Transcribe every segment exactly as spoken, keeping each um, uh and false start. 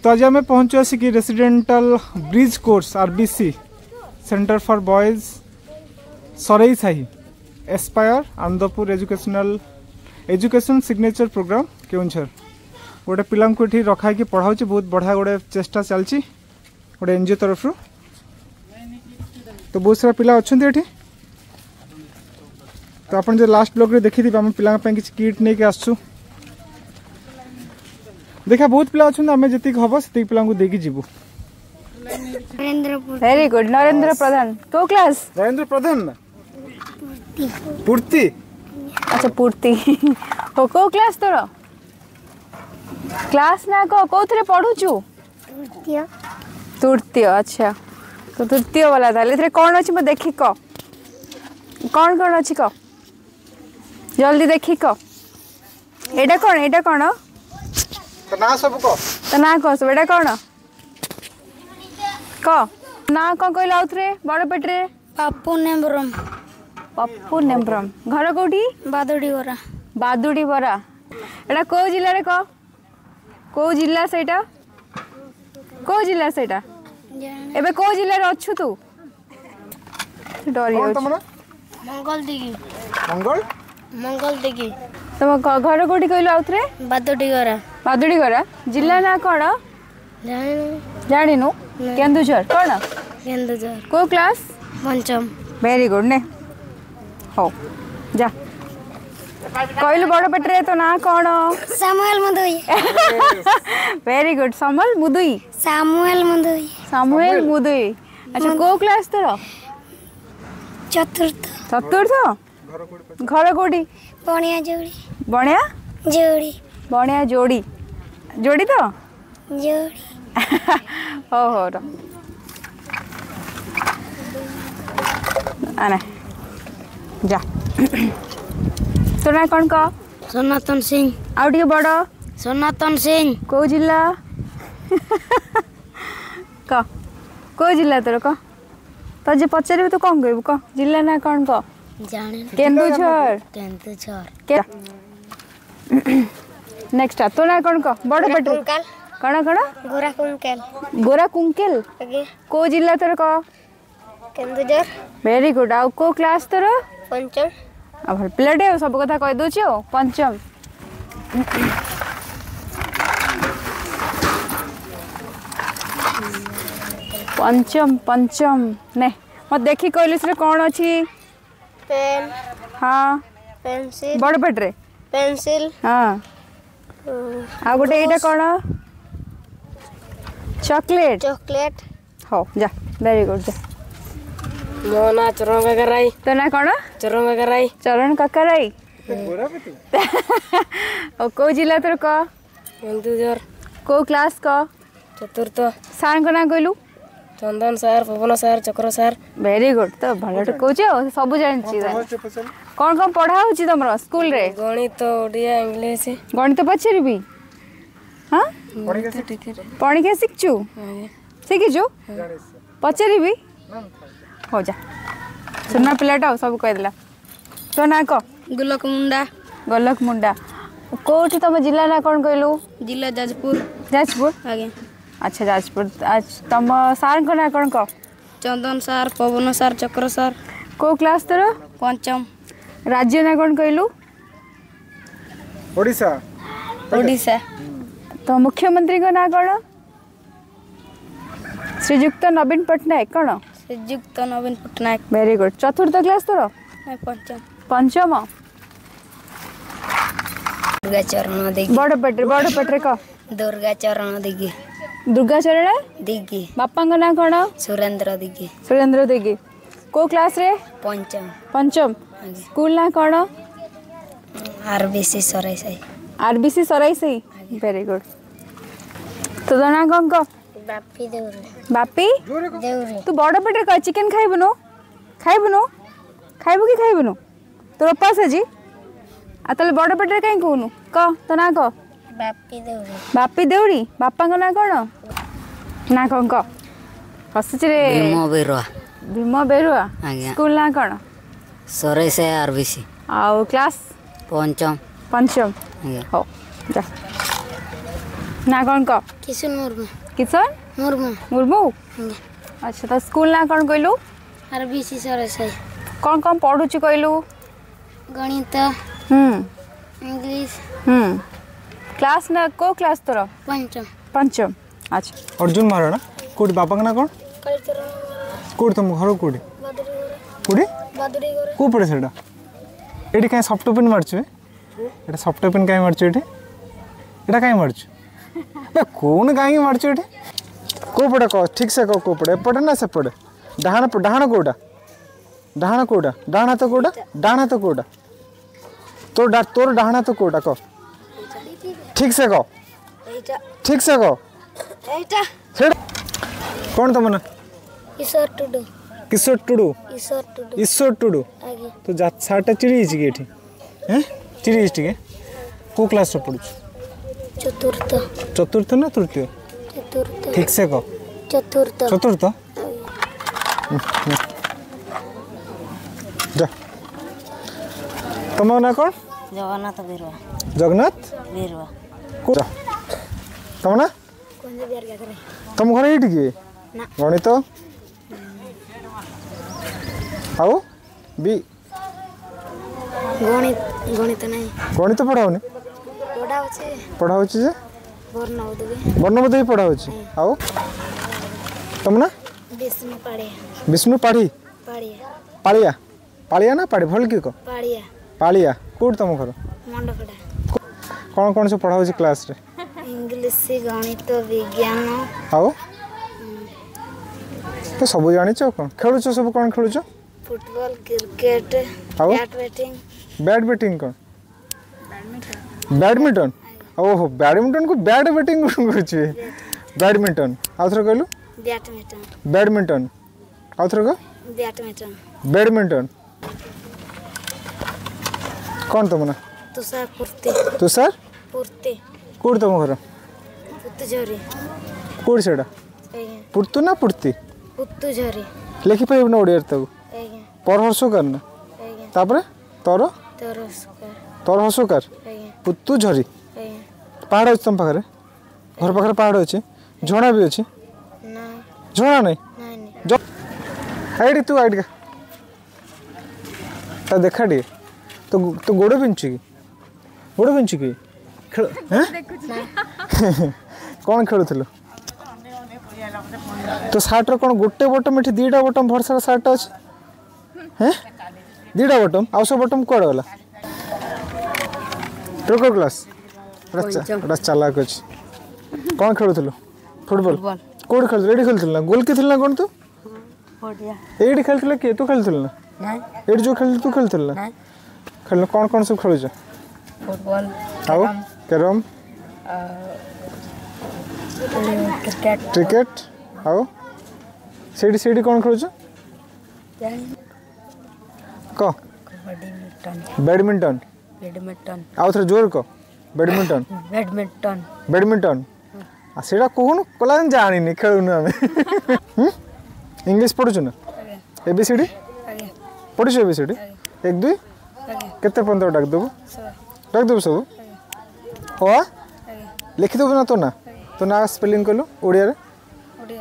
तो आज आम पहुँचु आसिक residential bridge course RBC centre for boys Sarai Sahi aspire Anandpur educational education signature program Keonjhar गोटे पिला को ये रखाई पढ़ाऊँ बहुत बढ़िया गोटे चेष्टा चलती गोटे एनजीओ तरफ तो बहुत सारा पिला अच्छा ये तो आप जो लास्ट ब्लॉग रे देखी आम पिला किसी किट नहीं आसचु देखा बहुत पिला अच्छा आम जी हम से पिला देकी जीवु वेरी गुड नरेंद्र प्रधान को क्लास नरेंद्र प्रधान पूर्ति अच्छा पूर्ति को को क्लास तोर क्लास ना को कोथरे पढुछु तृतीय तृतीय अच्छा तो तृतीय वाला था लेथरे कौन अछि म देखि को कौन कौन अछि को जल्दी देखि को एटा कौन एटा कौन तो ना सब को तो ना को सब एटा कौन को ना को कहले आउथरे बड़ पेटरे पप्पू नेम्ब्रम पप्पू नेम्ब्रम घर कोठी बादुडी बरा बादुडी बरा एटा को जिल्ला रे को को जिल्ला सेटा को जिल्ला सेटा एबे को जिल्ला रे अछु तू डरी कौन तमरा मंगल दिगी मंगल मंगल दिगी तम घर कोठी कहलो आउथरे बादुडी बरा बादुडी बरा जिल्ला ना कोन जाने जानिनु केन्दुझर कोन केन्दुझर को क्लास पंचम वेरी गुड ने हो जा कहलु बड़ पेटरे तो ना कौन Samuel Mudui very good Samal Mudui Samuel Mudui Samuel Mudui अच्छा को क्लास तोर चतुर्थ चतुर्थ घर कोठी बणिया जोड़ी बणिया जोड़ी बणिया जोड़ी जोड़ी तो जोड़ी हो हो रो आने जा तो ना कौन का सनातन सिंह आउ टिके बड़ सनातन सिंह को जिल्ला क को जिल्ला तोर क तो जे पचारे तो कौन कहबू क जिल्ला ना कौन क जाने केन्दुझर केन्दुझर के नेक्स्ट तो ना कौन क बड़ पेट कुंकल कण कण गोरा कुंकल गोरा कुंकेल आगे को जिल्ला तोर क केन्दुझर वेरी गुड आउ को क्लास तोर पंचम आ भल प्लेटे सब कथा कह दउछि ओ पंचम पंचम पंचम ने मत देखी कहलिस रे कोन अछि पेन हां पेंसिल बड़ पेटरे पेंसिल हां आ गोटे एटा कोन चॉकलेट चॉकलेट हो जा वेरी गुड जा मोना चरण काकराई तो ना कोन चरण काकराई चरण काकराई गोरा पे तू ओ को जिल्ला तोर क केन्दुझर को क्लास क चतुर्थ सार को ना कहलु चंदन सार पवन सार चक्र सार वेरी गुड तो भलट कहूछ सब जानछि कौन कौन पढ़ा होछि तमरो स्कूल रे गणित ओडिया इंग्लिश गणित पछरिबी हां पढ़ी के शिखछु शिखिछु पछरिबी हो जा सुना पिलाटा सब कह दिला तो ना को गुलक मुंडा गोलक मुंडा कोठी तम जिल्ला ना कोन कहलु जिला जाजपुर जाजपुर आगे अच्छा जाजपुर आज तम सार को ना कोन को चंदन सार पवन सार चक्र सार को क्लास तोर पंचम राज्य ना कोन कहलु ओडिशा ओडिशा तो मुख्यमंत्री को ना कोन श्रीयुक्त नवीन पटनायक कोन श्रीयुक्त नवीन पटनायक वेरी गुड चतुर्थ क्लास तोर पंचम पंचम दुर्गा चरण दिगी बड़ पेट्रे बड़ पेट्रे को दुर्गा चरण दिगी दुर्गा चरण दिगी बापा का ना कोन सुरेंद्र दिगी सुरेंद्र देगी को क्लास रे पंचम पंचम स्कूल ना कोन RBC Sarai Sai RBC Sarai Sahi very good तो ना कोन को बापी देउरे बापी देउरे तू बड़ पेट्रे को चिकन खाइबनु खाइबनु खाइबु कि खाइबनु तोर उपास अछि आ तले बड़ पेट्रे काई कहनु क तो ना को बापी देउरे बापी देउरी बापा का ना कोन ना कोन को हसछ रे भीम बेरुआ भीम बेरुआ आज्ञा स्कूल ना कोन सराई साई आरबीसी आउ क्लास पंचम पंचम आज्ञा हो जा ना कौन कह किशन मुर्मू किशन मुर्मू मुर्मू अच्छा तो स्कूल ना कौन कहलु आरबीसी सरसाई कौन कौन पढ़ु कहलु गणित हम्म इंग्लिश हम्म क्लास ना को क्लास तोर पंचम पंचम अच्छा अर्जुन महाराणा कोडी बापा ना कौन कोडी तुम घर कोडी कोडी को पड़े सेटा एटी कहीं सफ्ट ओपन मारछु एटा सफ्ट ओपन कहीं मारछु एटी एटा कहीं मारछु बे कोन कहीं मारछु एटी को पड़े को ठीक से को को पड़े एपटे ना सेपटे डाहाण डाहाण कोडा डाहाण कोडा डाहाण हाथ कोडा डाहाण हाथ कोडा तोर डा तोर डाहाण हाथ कोडा को ठीक से को ठीक से को कौन तुम ना ईश्वर टुडू किशोर टुडू ईश्वर टुडू ईश्वर टुडू आगे तो जा साटा चिड़ी छि के एठी हैं चिड़ी छि के को क्लास रे पढु चतुर्थ चतुर्थ ना तृतीय चतुर्थ ठीक से को चतुर्थ चतुर्थ जा तुम ना कौन जगन्नाथ बिरुवा जगन्नाथ बिरुवा जा तुम ना कौन से बिहार का करे तुम घर एठी के ना गणित आओ बी गणित गणित नहीं गणित पढ़ाओनी पढ़ा होचे पढ़ा होची जे वर्ण उदगे वर्णबोध ही पढ़ा होची आओ तुम ना विष्णु पाड़े विष्णु पाढ़ी पाड़िया पालिया पालिया ना पाढ़ी भल की को पाड़िया पालिया कोड तुम घर मंडपड़ा कौन कौन से पढ़ा होची क्लास रे इंग्लिश गणित विज्ञान आओ तो सब जानी कौन खेलुच सब कौन खेलुच फुटबॉल क्रिकेट आओ बैडमिंटन बैट बैटिंग कौन बैडमिंटन ओहो बैडमिंटन को बैट बैटिंग करुचे बैडमिंटन आउ थोड़ा कहलु बैडमिंटन बैडमिंटन आउ थोड़ा कह बैडमिंटन बैडमिंटन कौन तुम ना तुषार पूर्ति तुषार पूर्ति कोड तुम घर पुत्तु झरी कोड सेटा पुर्तु ना पुर्ति पुत्तु झरी लिखि पाइब ना ओडिया तक आज्ञा पर हर्षकार ना आज्ञा तापरे तोर तरस्कार तोर हर्षकार आज्ञा पुत्तु झरी आज्ञा पहाड़ अच्छे तुम पाखे घर पाखे पहाड़ अच्छे झणा भी अच्छे ना झणा नहीं नहीं नहीं जो आईडी तू आईडी का देखा टे तो तो गोड़ पिंचु की गोड़ पिंचु की खेल हैं कौन खेलुथिलु तो सार्ट रो कौन गोटे बटम एठी दीटा बटम भरसा सार्ट अछि हैं दीटा बटम आउ सब बटम कोड गला टोको क्लास अच्छा बड़ा चालाक अछि कौन खेलुथिलु फुटबॉल कोड खेल रेडी खेलथिल ना गोल के थिल ना कौन तू पढ़िया एडी खेलथिल के तू खेलथिल ना नहीं एडी जो खेल तू खेलथिल ना नहीं खेल कौन कौन सब खेलु छ फुटबॉल आओ कैरम क्रिकेट क्रिकेट आओ सीडी सीडी कौन खेलु छ क बैडमिंटन बैडमिंटन बैडमिंटन आउ थोड़ा जोर क बैडमिंटन बैडमिंटन बैडमिंटन आ सेटा कोहुन कला जानी नि खेलु न हम इंग्लिश पढु छ न एबीसीडी आगे पढु छ एबीसीडी एक दुई आगे केते पंद्रह डाक देबो डाक देबो सब हो आगे लिखि देबो ना तो ना तो ना स्पेलिंग कलु ओडिया रे ओडिया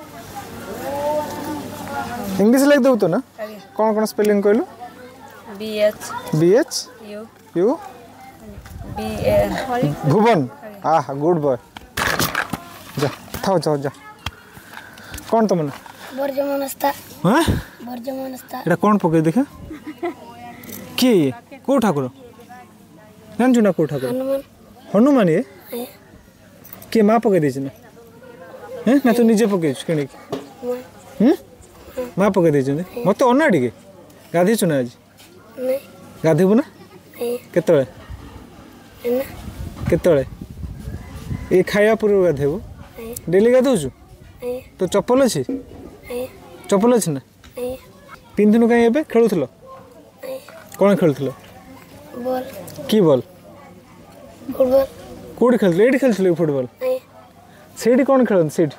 इंग्लिश लिख देबो तो ना आगे कौन कौन स्पेलिंग कलु B H B H U U B A Bhuvan आह गुड बॉय जा थाओ जाओ जा कौन तुम ना बर्जमनस्ता हां बर्जमनस्ता एटा कौन पके देखा के ये को ठाकुर जानछु ना को ठाकुर हनुमान हनुमान ये आए के मा पके देछ ना हैं ना तो निजे पके केने हम मा पके देछ मते अन्ना टिके गाधी छु ना आज नहीं गाधीबु ना आए केतळे ना केतळे ए खाया पूर्व गाधेबु आए डेली गाधौ छु आए तो चप्पल अछि आए चप्पल अछि ना आए पिंधुनु काई एबे खेलुथलो आए कोन खेलुथलो बॉल की बॉल फुटबॉल कोडी खेलथलो एडी खेलथलो फुटबॉल आए सेडी कोन खेलन सेडी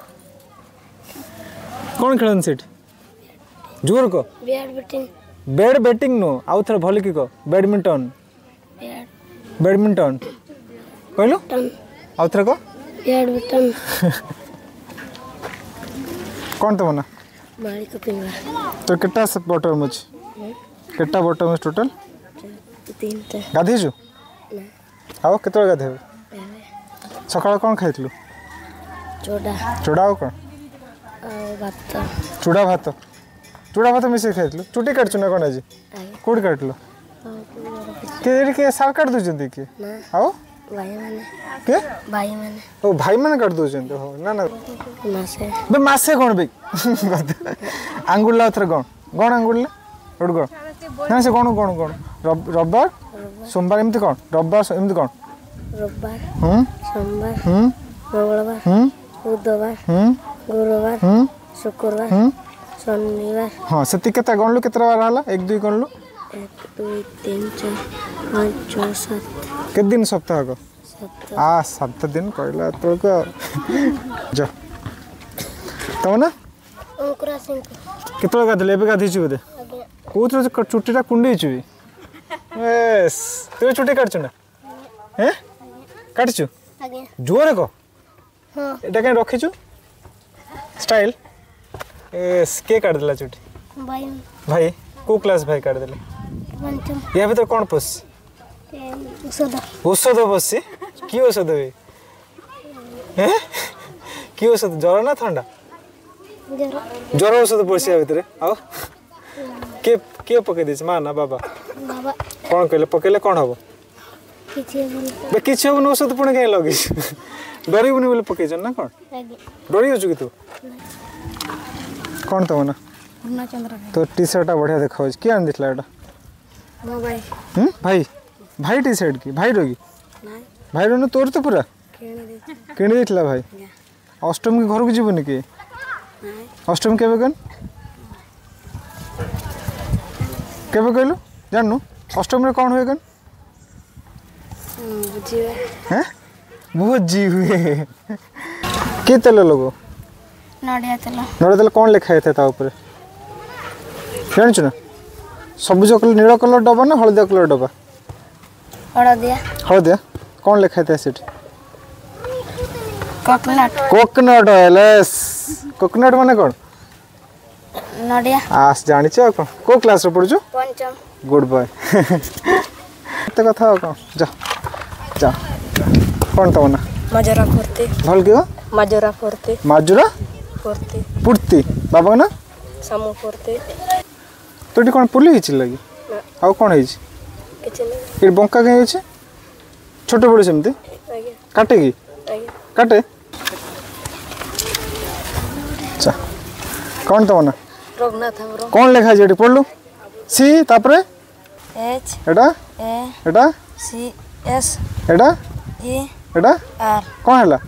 कोन खेलन सेडी जोर को बैडमिंटन बैड बैटिंग नो आउ थर भल की को बैडमिंटन बैड बैडमिंटन कहलो टन आउ थर को बैडमिंटन कौन तुम ना मारी को पिंगा तो कितना सब बॉटल मुझ कितना बॉटल मुझ टोटल तीन टा गाधी जो ना आओ कितना गाधे पहले सकाळ कौन खाइतलु चोड़ा चूड़ा और कौन और भात चूड़ा भात चूड़ा भात मिसे खाइतलु चुटी काटछु ना कौन आज कोड काटलो के के साल काट दु जंदी के ना आओ भाई माने के भाई माने ओ भाई माने काट दु जंदी हो ना ना मासे बे मासे कोन बे आंगुल ला थर कोन कोन आंगुल ले रोड कोन ना से कोन कोन कोन रविवार सोमवार एमती कोन रविवार एमती कोन रविवार हम सोमवार हम मंगलवार हम बुधवार हम गुरुवार हम शुक्रवार हम शनिवार हां सेति केता गणलु केतरा बार हला एक दुई गणलु एक दुई तीन चार पाँच छः सात के दिन सप्ताह को सात आ सात दिन कहला तो को जा तब ना अंकुरा सिंह केतरा गाधले एबे गाधी छु बदे आगे कोथरा चुटीटा कुंडी छु यस तू चुटी काट छु ना हैं काट छु आगे जोरे को हाँ एटा के रखि छु स्टाइल यस के काट देला चुटी भाई भाई को क्लास भाई काट देले पंचम या भीतर कौन पस सदा औषध बसी कि औषध है हैं कि औषध ज्वर ना ठंडा जरा ज्वर औषध पड़सी भितर आओ के के पके दिस मां ना बाबा बाबा कौन कहले पकेले कौन हबो किसी बोल बे किछ हबो औषध पुणे के लगी डरिबुनी बोले पके जन ना कौन आगे डरी होछु कि तू कौन तो ना पूर्णा चंद्र तो टी शर्ट बढ़िया देखाउ कि आन दिखला एटा मो भाई हम भाई भाई टी शर्ट की भाई रोगी नहीं भाई रो तोर तो पूरा खेलने दे किणी देथिला भाई अष्टमी के घर को जीवनी के नहीं अष्टमी केबे कन केबे कहलु जाननु अष्टमी रे कौन हुए कन बुझिए हैं बहुत जी हुए के तेल लोगो नडिया चला नड़े तेल कौन लिखा है ता ऊपर जानछु ना सबुज कलर नील कलर डबा ना हलदिया कलर डबा ऑर्डर दिया हलदिया कौन लिखा है सेट coconut coconut oil yes coconut माने कौन नडिया आस जानि छ कौन को क्लास रे पढछु पंचम गुड बॉय ते कथा कौन जा जा कौन तो ना मजरा फुर्ती भल के मजरा फुर्ती माजुरा फुर्ती पुर्ती बाबा ना समूह फुर्ती तोटी कौन पुली हिच लगी आउ कौन हिच किछ नहीं ये बंका कहीं होचे छोट बड़ सेमती आगे काटे की आगे काटे अच्छा कौन तो ना रघुनाथ हमरो कौन लिखा है पढ़लु सी तापरे H Etah A Etah C S Etah A Etah are कौन है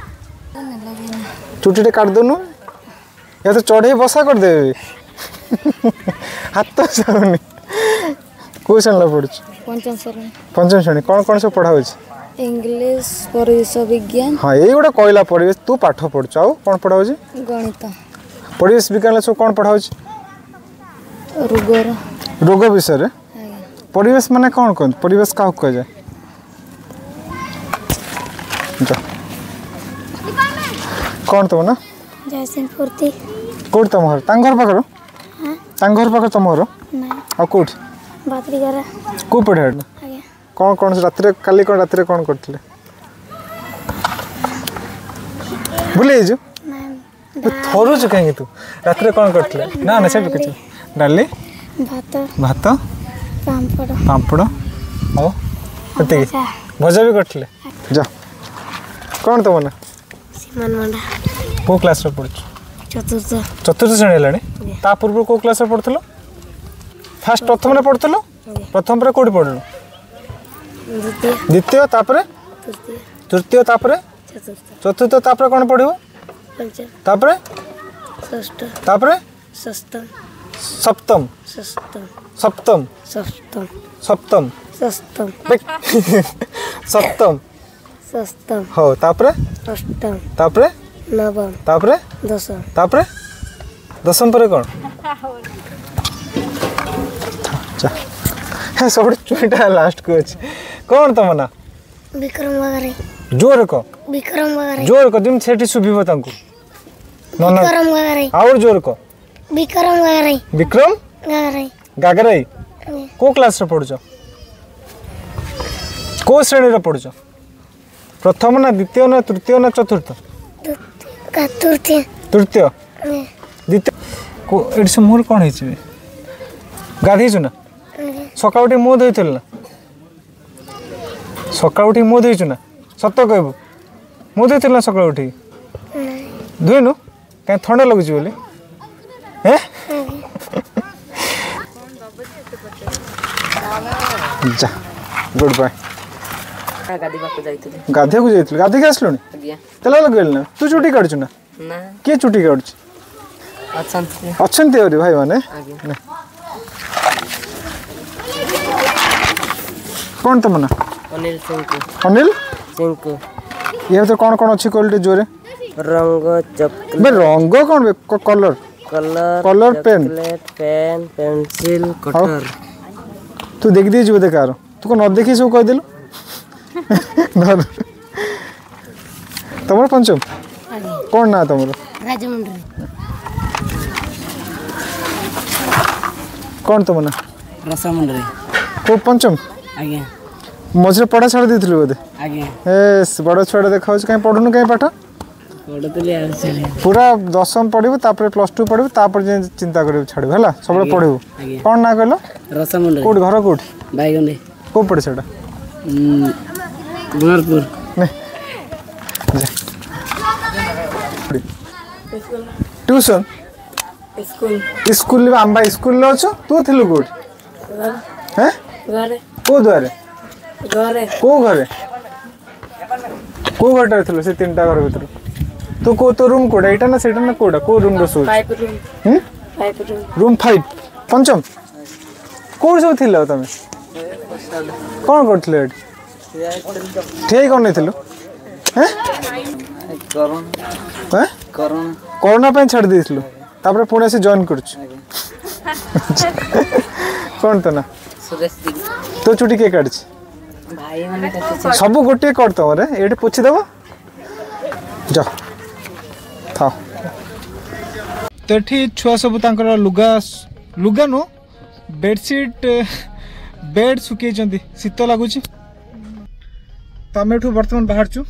चुटी टे काट दोनु या तो चढ़े बसा कर दे हाथ तो साउनी को सन ला पड़छ पंचम श्रेणी पंचम श्रेणी कौन कौन सब पढ़ा होछ इंग्लिश परिवेश विज्ञान हां एई गोटा कहला परिवेश तू पाठ पढ़छ आउ कौन पढ़ा होछ गणित परिवेश विज्ञान सब कौन पढ़ा होछ रोगर रोग विषय रे परिवेश माने कौन कौन परिवेश का कह जाए जा कौन तो ना जयसिंह फुर्ती कोड तम घर तांग घर पाकर हां तांग घर पाकर तम घर नहीं आ कोठ बातरी करा को पढ़े आगे कौन कौन से रात रे काली कौन रात रे कौन करथिले भूले जो नहीं थोरो जो कहेंगे तू रात रे कौन करथिले ना ना सब कुछ डाली भात भात पापड़ पापड़ ओ कते भजा भजा भी करथिले जा कौन तो बना सीमान मंडा को क्लास रे पढ़छ चतुर्थ चतुर्थ श्रेणी हेलानी ता पूर्व को क्लास रे पढ़थलो फर्स्ट प्रथम रे पढ़थलो प्रथम रे कोडी पढ़लो द्वितीय द्वितीय तापरे तृतीय तृतीय तापरे चतुर्थ चतुर्थ तापरे कोन पढ़िबो पंचम तापरे षष्ठ तापरे सप्तम सप्तम सप्तम सप्तम सप्तम सप्तम सप्तम सप्तम सप्तम हो तापरे अष्टम तापरे नवम तापरे दशम तापरे दशम पर कोन जा हे सब चुटा लास्ट को अछि कोन तमना विक्रम वगैरह जोर कह विक्रम गागराई जोर कह दिन सेठी सुभिबो तांको नना विक्रम गागराई और जोर कह विक्रम गागराई विक्रम गागराई गागराई को क्लास रे पढुछ को श्रेणी रे पढुछ प्रथम ना द्वितीय ना तृतीय ना चतुर्थ तृतीय तृतीय द्वितीय को एडसे मोर कोन है छी गाधी छु ना सकाळ उठी मुह धोइथिल ना सकाळ उठी मुह धोइछु ना सत कहबो मुह धोइथिल ना सकाळ उठी धोइनु काई ठंडा लगुची बोले हैं जा गुड बाय गाधी बाको जाइतले गाधिया को जाइतले गाधी के आसलोनी आज्ञा तेला लगेल ना तू चुटी काढछु ना ना के चुटी काढछु अछंती अछंती अरे भाई माने आज्ञा कौन तुम ना अनिल सिंह को अनिल सिंह को ये तो कौन कौन अच्छी क्वालिटी जोरे रंग चॉकलेट बे रंग कौन बे colour colour colour pen chocolate pen pencil cutter तू देख दी बोधे कार तू को न देखी सब कह देलु तमर पंचम कौन ना तमर राजमंड्री कौन तुम ना रसमंडरी को पंचम आज्ञा मझे पढ़ा छाड़ देथिलु बोधे आज्ञा ए बड़ छुआ देखाउछ काई पढुनु काई पाठ पढतली आ चले पूरा दशम पढ़िबु तापर प्लस टू पढ़िबु तापर जे चिंता करिबु छाड़िबु हला सबले पढ़िबु आज्ञा कौन ना कहलो रसमंडरी कोड घर कोड बाईगंडे को पड़े सेटा गुणरपुर ने ट्यूशन स्कूल स्कूल में आंबा स्कूल लो छ तू थिलु कोड हैं घरे को द्वारे घरे को घरे को घरटा थिलु से तीनटा घर भीतर तू को तो रूम कोड एटा ना सेटा ना कोडा को रूम रो सो फाइव रूम हम फाइव रूम रूम फाइव पंचम कोड सब थिला तमे कौन करथिले ठीक कोन नै थिलु हैं कोरोना हैं कोरोना कोरोना पे छाड़ देथिलु तापर पुणे से जॉइन करछु कौन तो ना सुरेश दी तो छुट्टी के काट भाई माने कते सब गोटे कर तमरे एठी पोछि देबो जा था तो एठी छुआ सब तांकर लुगा लुगा नो बेडशीट बेड सुके चंदी शीत लागुची तमे एठू वर्तमान बाहर छु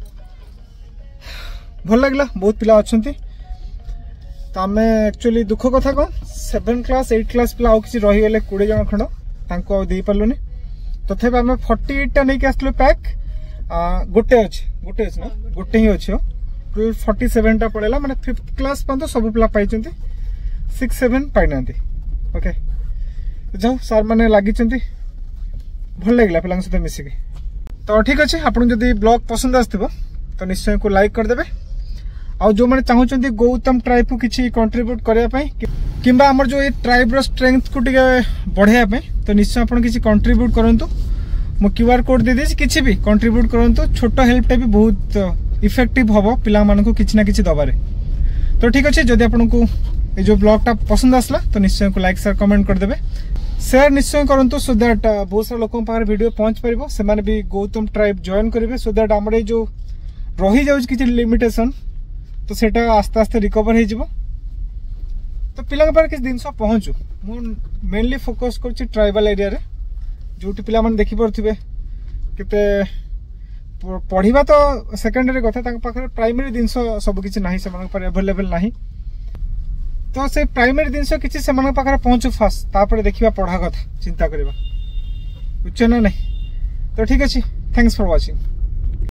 भल लागला बहुत पिला अछंती तमे एक्चुअली दुख कथा कोन सेवन क्लास एट क्लास पिला किसी रही गले बीस जन खंड तांको दे पारलुनी तथेबा हमें अड़तालीस टा नै के आस्लो पैक गोटे अछि गोटे अछि ना गोटे ही अछि टोटल सैंतालीस टा पड़ेला माने फिफ्थ क्लास पंतो सब पिला पाइ चंती सिक्स सेवन पाइ नांती ओके जाओ सर माने लागि चंती भल लागला पिलांग सते मिसी के तो ठीक अछि आपन जदी ब्लॉग पसंद आस्थिबो तो निश्चय को लाइक कर देबे आ जो माने चाहउचंती गौतम ट्राइब को किछि कंट्रीब्यूट करया पई किंबा हमर जो ए ट्राइब रो स्ट्रेंथ को टिके बढ़िया पई तो निश्चय आपन किछि कंट्रीब्यूट करंतु मो क्यूआर कोड दे देछि किछि भी कंट्रीब्यूट करंतु छोटो हेल्प टे भी बहुत इफेक्टिव हबो पिला मानको को किछि ना किछि दबारे तो ठीक अछि जदी आपन को ए जो ब्लॉग टा पसंद आसला तो निश्चय को लाइक शेयर कमेंट कर देबे शेयर निश्चय करंतु सो दैट बहुत सारा लोगों पाखर वीडियो पहुंच परिबो से माने भी गौतम ट्राइब जॉइन करिवे सो दैट हमर जो रही जाउछ किछि लिमिटेशन तो सेटा आस्ते आस्ते रिकवर हो जिवो तो पिला के पार किछ दिन सब पहुंचू मु मेनली फोकस करछि ट्राइबल एरिया रे जोटी पिला मन देखि परथिबे केते पढ़िबा तो सेकेंडरी कथा ताक पाखर प्राइमरी दिन सब किछि नाही से मन पर अवेलेबल नाही तो से प्राइमरी दिन किछि से मन पाखर पहुंचू फास्ट तापर देखिबा पढ़ा कथा चिंता करबा बुझछ ना नहीं तो ठीक अछि थैंक्स फॉर वाचिंग।